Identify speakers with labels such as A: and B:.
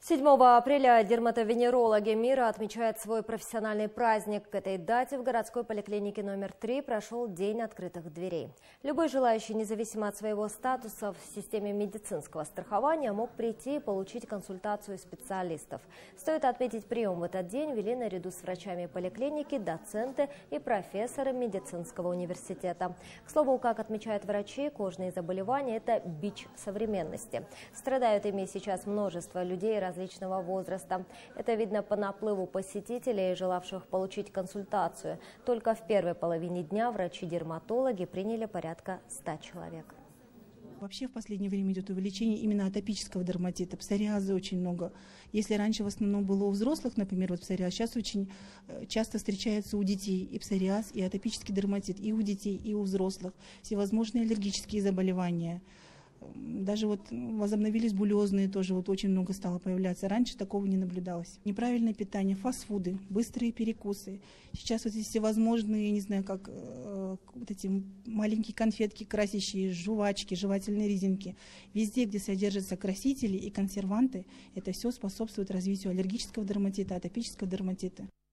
A: 7 апреля дерматовенерологи мира отмечают свой профессиональный праздник. К этой дате в городской поликлинике номер 3 прошел День открытых дверей. Любой желающий, независимо от своего статуса в системе медицинского страхования, мог прийти и получить консультацию специалистов. Стоит отметить, прием в этот день вели наряду с врачами поликлиники, доценты и профессоры медицинского университета. К слову, как отмечают врачи, кожные заболевания – это бич современности. Страдают ими сейчас множество людей различного возраста. Это видно по наплыву посетителей, желавших получить консультацию. Только в первой половине дня врачи-дерматологи приняли порядка 100 человек.
B: Вообще в последнее время идет увеличение именно атопического дерматита, псориаза очень много. Если раньше в основном было у взрослых, например, вот псориаз, сейчас очень часто встречается у детей и псориаз, и атопический дерматит и у детей, и у взрослых. Всевозможные аллергические заболевания. Даже вот возобновились булезные, тоже вот очень много стало появляться. Раньше такого не наблюдалось. Неправильное питание, фастфуды, быстрые перекусы. Сейчас вот эти всевозможные, не знаю, как вот эти маленькие конфетки красящие, жвачки, жевательные резинки. Везде, где содержатся красители и консерванты, это все способствует развитию аллергического дерматита, атопического дерматита.